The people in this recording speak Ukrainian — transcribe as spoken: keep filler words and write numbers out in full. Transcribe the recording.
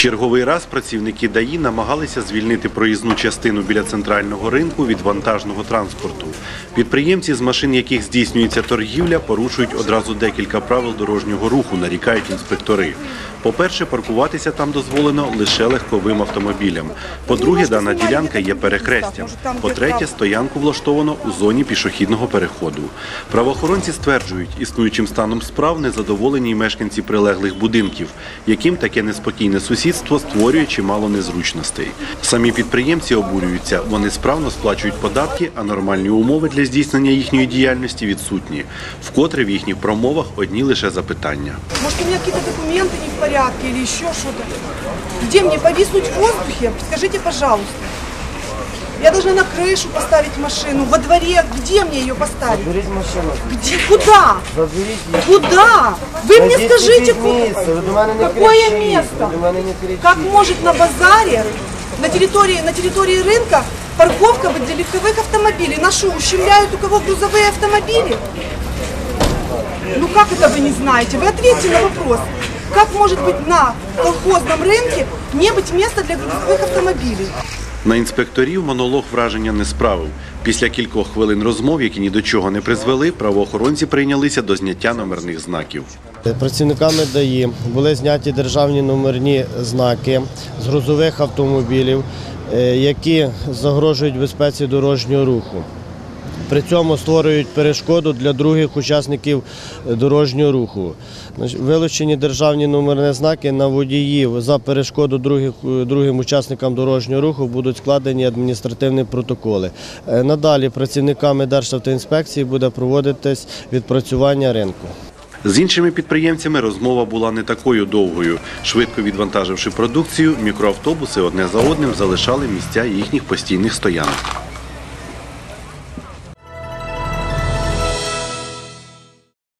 Черговий раз працівники ДАІ намагалися звільнити проїзну частину біля центрального ринку від вантажного транспорту. Підприємці, з машин яких здійснюється торгівля, порушують одразу декілька правил дорожнього руху, нарікають інспектори. По-перше, паркуватися там дозволено лише легковим автомобілям. По-друге, дана ділянка є перехрестям. По-третє, стоянку влаштовано у зоні пішохідного переходу. Правоохоронці стверджують, існуючим станом справ незадоволені й мешканці прилеглих будинків, яким таке неспокійне сусідство створює чимало незручностей. Самі підприємці обурюються, вони справно сплачують податки, а нормальні умови для здійснення їхньої діяльності відсутні. Вкотре в їхніх промовах одні лише запитання. Може, у мене якісь документи не в порядку, або ще щось? Де мені повиснути в воздухе? Скажіть, пожалуйста. Я должна на крышу поставить машину, во дворе. Где мне ее поставить? Заберите машину. Где? Куда? Заберите. Куда? Вы мне Найдите скажите, место. Вы до мене не какое кричите. место? Ви до мене не кричите. Как может на базаре, на территории, на территории рынка парковка быть для легковых автомобилей? На что, ущемляют у кого грузовые автомобили? Ну как это вы не знаете? Вы ответьте на вопрос. Как может быть на колхозном рынке не быть места для грузовых автомобилей? На інспекторів монолог враження не справив. Після кількох хвилин розмов, які ні до чого не призвели, правоохоронці прийнялися до зняття номерних знаків. Працівниками ДАІ були зняті державні номерні знаки з грузових автомобілів, які загрожують безпеці дорожнього руху. При цьому створюють перешкоду для других учасників дорожнього руху. Вилучені державні номерні знаки на водіїв за перешкоду других, другим учасникам дорожнього руху будуть складені адміністративні протоколи. Надалі працівниками Державтоінспекції буде проводитись відпрацювання ринку. З іншими підприємцями розмова була не такою довгою. Швидко відвантаживши продукцію, мікроавтобуси одне за одним залишали місця їхніх постійних стоянок.